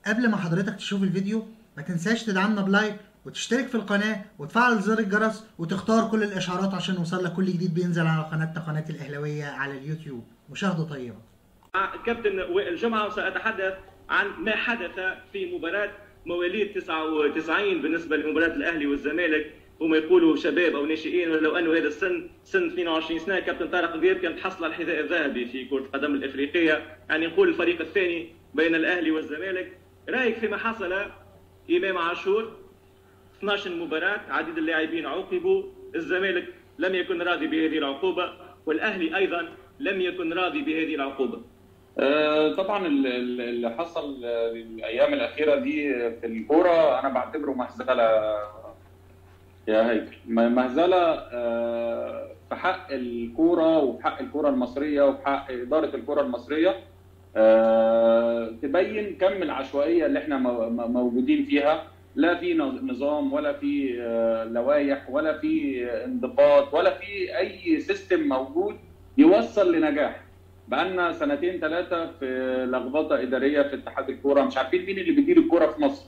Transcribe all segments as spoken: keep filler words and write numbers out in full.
قبل ما حضرتك تشوف الفيديو ما تنساش تدعمنا بلايك وتشترك في القناة وتفعل زر الجرس وتختار كل الإشعارات عشان يوصل لك كل جديد بينزل على قناتنا قناة الأهلاوية على اليوتيوب. مشاهدة طيبة. كابتن وائل جمعة، سأتحدث عن ما حدث في مباراة مواليد تسعة وتسعين بالنسبة لمباراة الأهلي والزمالك. هم يقولوا شباب أو ناشئين، ولو أنه هذا السن سن اثنين وعشرين سنة. كابتن طارق غياب كان تحصل على الحذاء الذهبي في كرة القدم الإفريقية، يعني نقول الفريق الثاني بين الأهلي والزمالك. رأيك فيما حصل؟ إمام عاشور اثنعش مباراة، عديد اللاعبين عوقبوا، الزمالك لم يكن راضي بهذه العقوبة والأهلي أيضا لم يكن راضي بهذه العقوبة. أه طبعا اللي حصل الأيام الأخيرة دي في الكورة أنا بعتبره مهزلة يا هيكل، مهزلة أه في حق الكورة وفي حق الكورة المصرية وفي حق إدارة الكورة المصرية. أه تبين كم العشوائية اللي احنا موجودين فيها، لا في نظام ولا في لوائح ولا في انضباط ولا في اي سيستم موجود يوصل لنجاح. بقالنا سنتين ثلاثه في لخبطه اداريه في اتحاد الكوره، مش عارفين مين اللي بيدير الكوره في مصر.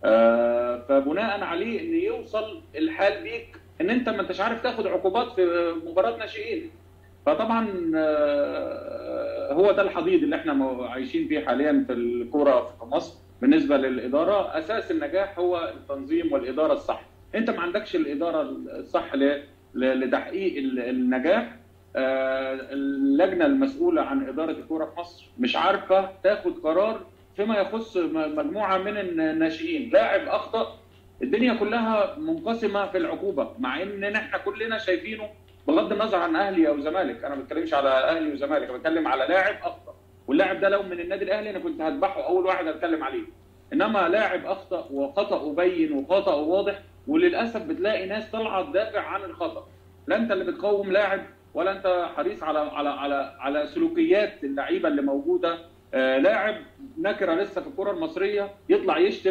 فبناء عليه ان يوصل الحال بيك ان انت ما انتش عارف تاخد عقوبات في مباراه ناشئين. فطبعا هو ده الحضيض اللي احنا عايشين فيه حاليا في الكوره في مصر. بالنسبه للاداره، اساس النجاح هو التنظيم والاداره الصح. انت ما عندكش الاداره الصح لتحقيق النجاح. اللجنه المسؤوله عن اداره الكوره في مصر مش عارفه تاخد قرار فيما يخص مجموعه من الناشئين. لاعب اخطا، الدنيا كلها منقسمه في العقوبه، مع ان احنا كلنا شايفينه بغض النظر عن اهلي او زمالك. انا ما بتكلمش على اهلي وزمالك، انا بتكلم على لاعب اخطا، واللاعب ده لو من النادي الاهلي انا كنت هذبحه اول واحد اتكلم عليه. انما لاعب اخطا وخطأه بين وخطأه واضح، وللاسف بتلاقي ناس طالعه تدافع عن الخطأ. لا انت اللي بتقوم لاعب ولا انت حريص على على على على سلوكيات اللعيبه اللي موجوده. آه لاعب نكره لسه في الكره المصريه يطلع يشتم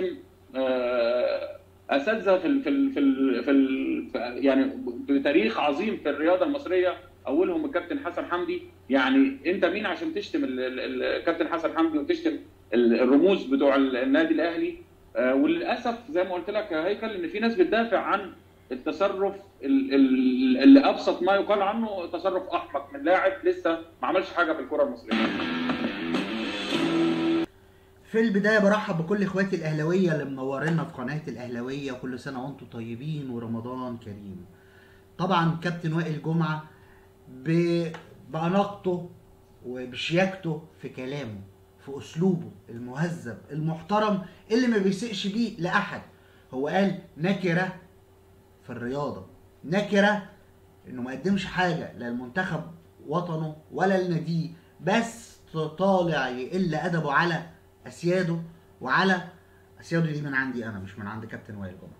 آه اساتذه في ال في ال في, ال في ال يعني بتاريخ عظيم في الرياضه المصريه، اولهم الكابتن حسن حمدي. يعني انت مين عشان تشتم الكابتن حسن حمدي وتشتم الرموز بتوع النادي الاهلي؟ آه وللاسف زي ما قلت لك يا هيكل ان في ناس بتدافع عن التصرف اللي ابسط ما يقال عنه تصرف احمق من لاعب لسه ما عملش حاجه في الكره المصريه. في البدايه برحب بكل اخواتي الاهلاويه اللي منورينا في قناه الاهلاويه، وكل سنه وانتم طيبين ورمضان كريم. طبعا كابتن وائل جمعه بأناقته وبشياكته في كلامه، في اسلوبه المهذب المحترم اللي ما بيسقش بيه لاحد. هو قال نكره في الرياضه، نكره انه ما قدمش حاجه لا للمنتخب وطنه ولا لناديه، بس طالع يقل ادبه على اسياده، وعلى اسياده دي من عندي انا مش من عند كابتن وائل جمعه.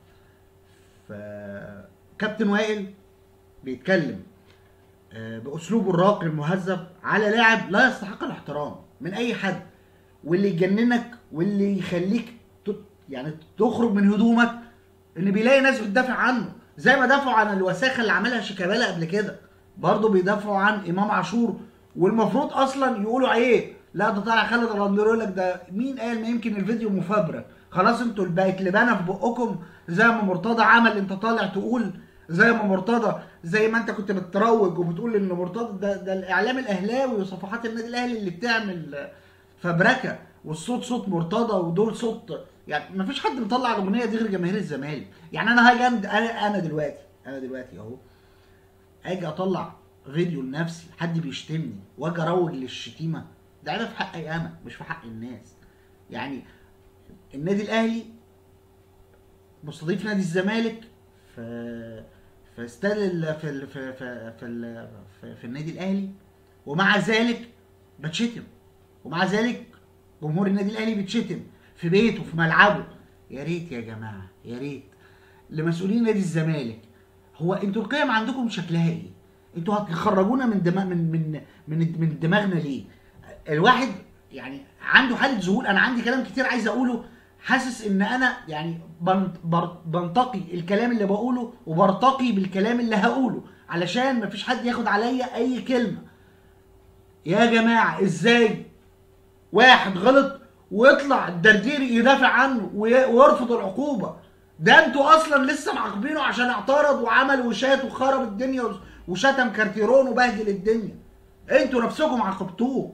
فكابتن وائل بيتكلم باسلوبه الراقي المهذب على لاعب لا يستحق الاحترام من اي حد، واللي يجننك واللي يخليك يعني تخرج من هدومك ان بيلاقي ناس بتدافع عنه، زي ما دافعوا عن الوساخه اللي عملها شيكابالا قبل كده، برضه بيدافعوا عن امام عاشور. والمفروض اصلا يقولوا عليه لا ده طالع خالد الغندور يقول لك ده مين قال، ما يمكن الفيديو مفبرك. خلاص انتوا بقت لبانه في بقكم زي ما مرتضى عمل. انت طالع تقول زي ما مرتضى، زي ما انت كنت بتروج وبتقول ان مرتضى ده, ده الاعلام الاهلاوي وصفحات النادي الاهلي اللي بتعمل فبركه، والصوت صوت مرتضى ودول صوت، يعني ما فيش حد مطلع الاغنيه دي غير جماهير الزمالك. يعني انا هاجي انا انا دلوقتي انا دلوقتي اهو اجي اطلع فيديو لنفسي حد بيشتمني واجي اروج للشتيمه، ده عيب في حقي انا مش في حق الناس. يعني النادي الاهلي مستضيف نادي الزمالك في في استاد في ال في في في, ال في, في النادي الاهلي، ومع ذلك بتشتم، ومع ذلك جمهور النادي الاهلي بيتشتم في بيته في ملعبه. يا ريت يا جماعه، يا ريت لمسؤولين نادي الزمالك، هو انتوا القيم عندكم شكلها ايه؟ انتوا هتخرجونا من دماغ من من من من دماغنا ليه؟ الواحد يعني عنده حاله ذهول. انا عندي كلام كتير عايز اقوله، حاسس ان انا يعني بنتقي الكلام اللي بقوله وبرتقي بالكلام اللي هقوله علشان مفيش حد ياخد عليا اي كلمه. يا جماعه ازاي واحد غلط ويطلع الدردير يدافع عنه ويرفض العقوبه. ده انتوا اصلا لسه معاقبينه عشان اعترض وعمل وشات وخرب الدنيا وشتم كارتيرون وبهدل الدنيا. انتوا نفسكم عاقبتوه.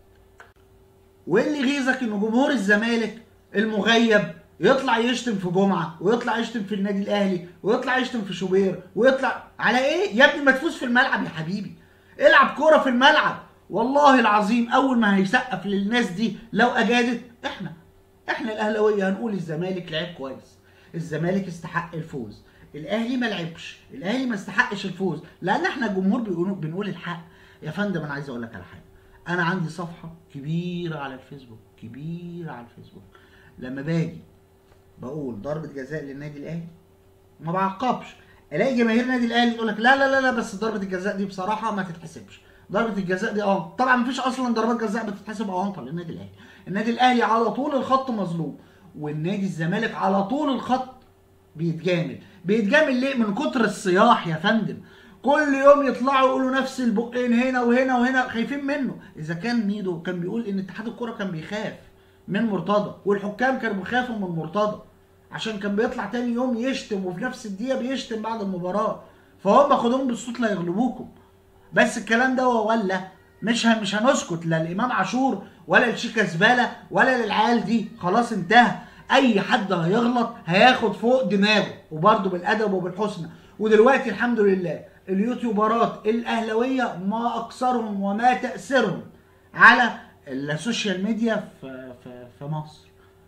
وايه اللي يغيظك ان جمهور الزمالك المغيب يطلع يشتم في جمعه ويطلع يشتم في النادي الاهلي ويطلع يشتم في شوبير ويطلع على ايه؟ يا ابني ما تفوز في الملعب يا حبيبي. العب كوره في الملعب. والله العظيم اول ما هيسقف للناس دي لو اجادت احنا احنا الاهلاويه هنقول الزمالك لعب كويس، الزمالك استحق الفوز، الاهلي ما لعبش، الاهلي ما استحقش الفوز، لان احنا الجمهور بنقول الحق. يا فندم انا عايز اقول لك على حاجه، انا عندي صفحه كبيره على الفيسبوك، كبيره على الفيسبوك، لما باجي بقول ضربه جزاء للنادي الاهلي ما بعقبش، الاقي جماهير النادي الاهلي تقول لك لا لا لا لا بس ضربه الجزاء دي بصراحه ما تتحسبش، ضربه الجزاء دي اه طبعا مفيش اصلا ضربات جزاء بتتحسب اونطه للنادي الاهلي. النادي الاهلي على طول الخط مظلوم، والنادي الزمالك على طول الخط بيتجامل. بيتجامل ليه؟ من كتر الصياح يا فندم. كل يوم يطلعوا يقولوا نفس البقين هنا وهنا وهنا، خايفين منه. اذا كان ميدو كان بيقول ان اتحاد الكوره كان بيخاف من مرتضى والحكام كانوا بيخافوا من مرتضى عشان كان بيطلع تاني يوم يشتم وفي نفس الدقيقه بيشتم بعد المباراه، فهم خدوهم بالصوت لا يغلبوكم. بس الكلام ده ولا مش مش هنسكت لا الامام عاشور ولا الشيكا زباله ولا للعيال دي، خلاص انتهى. اي حد هيغلط هياخد فوق دماغه وبرده بالادب وبالحسنى. ودلوقتي الحمد لله اليوتيوبرات الاهلاويه ما اكثرهم وما تاثيرهم على السوشيال ميديا في في في مصر،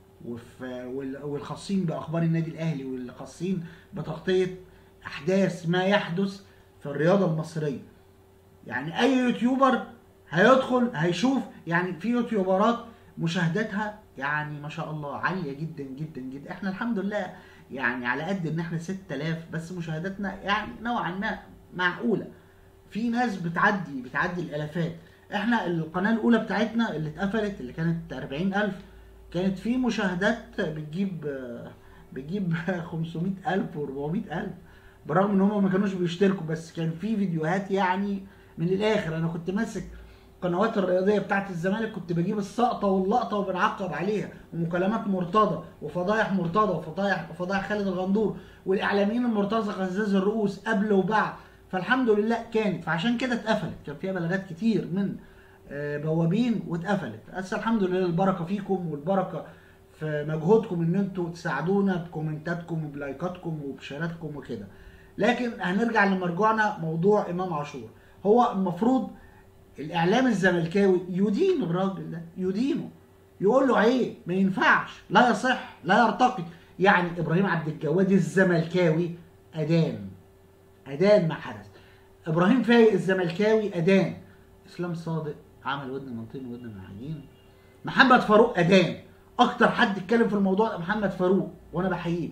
وفي والخاصين باخبار النادي الاهلي واللي خاصين بتغطيه احداث ما يحدث في الرياضه المصريه. يعني اي يوتيوبر هيدخل هيشوف، يعني في يوتيوبرات مشاهداتها يعني ما شاء الله عاليه جدا جدا جدا. احنا الحمد لله يعني على قد ان احنا ستة آلاف بس مشاهداتنا يعني نوعا ما معقوله. في ناس بتعدي بتعدي الالافات. احنا القناه الاولى بتاعتنا اللي اتقفلت اللي كانت أربعين ألف كانت في مشاهدات بتجيب بتجيب خمسمائة ألف وأربعمائة ألف، برغم ان هم ما كانوش بيشتركوا، بس كان في فيديوهات يعني من الاخر. انا كنت ماسك القنوات الرياضيه بتاعت الزمالك، كنت بجيب السقطه واللقطه وبنعقب عليها، ومكالمات مرتضى وفضايح مرتضى وفضايح وفضايح خالد الغندور والاعلاميين المرتضى غزاز الرؤوس قبل وبعد. فالحمد لله كانت، فعشان كده اتقفلت. كان فيها بلاغات كتير من بوابين واتقفلت. بس الحمد لله البركه فيكم والبركه في مجهودكم ان انتوا تساعدونا بكومنتاتكم وبلايكاتكم وبشيراتكم وكده. لكن هنرجع لمرجوعنا موضوع امام عاشور. هو المفروض الاعلام الزملكاوي يدين الراجل ده، يدينه، يقول له عيب، ما ينفعش، لا يصح، لا يرتقي. يعني ابراهيم عبد الجواد الزملكاوي ادان ادان ما حدث، ابراهيم فايق الزملكاوي ادان، اسلام صادق عمل ودن من طين ودن من عجين، محمد فاروق ادان. اكتر حد اتكلم في الموضوع ده محمد فاروق وانا بحييه،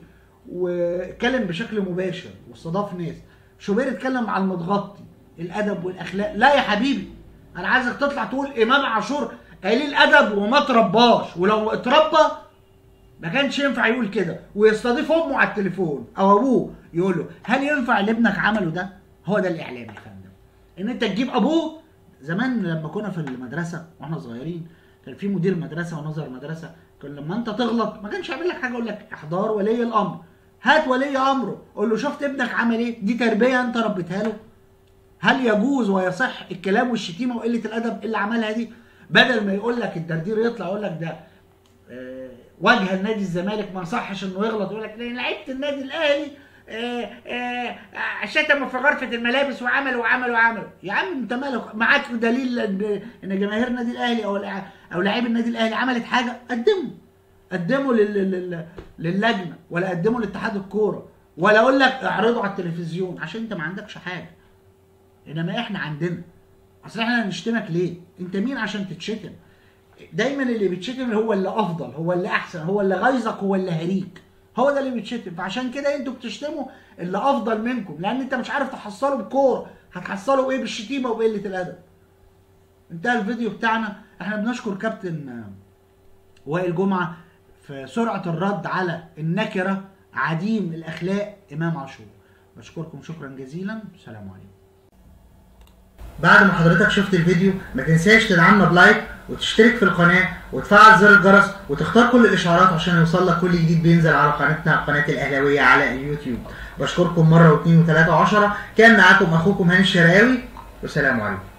واتكلم بشكل مباشر واستضاف ناس. شوبير اتكلم على المتغطي، الادب والاخلاق. لا يا حبيبي، انا عايزك تطلع تقول امام عاشور قليل ادب وما ترباش، ولو اتربى ما كانش ينفع يقول كده، ويستضيف امه على التليفون او ابوه يقول له هل ينفع اللي ابنك عمله ده؟ هو ده الاعلام يا فندم، ان انت تجيب ابوه. زمان لما كنا في المدرسه واحنا صغيرين كان في مدير مدرسه ونظر مدرسه، كان لما انت تغلط ما كانش يعمل لك حاجه، يقول لك احضار ولي الامر، هات ولي امره قول له شفت ابنك عمل ايه؟ دي تربيه انت ربيتها له؟ هل يجوز ويصح الكلام والشتيمه وقله الادب اللي عملها دي؟ بدل ما يقول لك الدردير يطلع يقول لك ده آه وجه النادي الزمالك ما صحش انه يغلط، يقول لك لعيبه النادي الاهلي آه آه شتموا في غرفه الملابس وعملوا وعملوا وعملوا. يا عم انت مالك؟ معاك دليل ان جماهير النادي الاهلي او او لاعبي النادي الاهلي عملت حاجه؟ قدموا قدموا للجنه، ولا قدموا لاتحاد الكوره، ولا اقول لك اعرضوا على التلفزيون عشان انت ما عندكش حاجه. انما احنا عندنا. اصل احنا هنشتمك ليه؟ انت مين عشان تتشتم؟ دايما اللي بيتشتم هو اللي افضل، هو اللي احسن، هو اللي غيظك، هو اللي هريك، هو ده اللي بيتشتم. فعشان كده انتوا بتشتموا اللي افضل منكم، لان انت مش عارف تحصله بكوره، هتحصله بايه؟ بالشتيمه وبقله الادب. انتهى الفيديو بتاعنا. احنا بنشكر كابتن وائل جمعه في سرعه الرد على النكره عديم الاخلاق امام عاشور. بشكركم شكرا جزيلا، السلام عليكم. بعد ما حضرتك شفت الفيديو ما تنساش تدعمنا بلايك وتشترك في القناه وتفعل زر الجرس وتختار كل الاشعارات عشان يوصل لك كل جديد بينزل على قناتنا قناه الاهلاويه على اليوتيوب. بشكركم مره واثنين وثلاثه وعشره. كان معاكم اخوكم هاني الشراوي والسلام عليكم.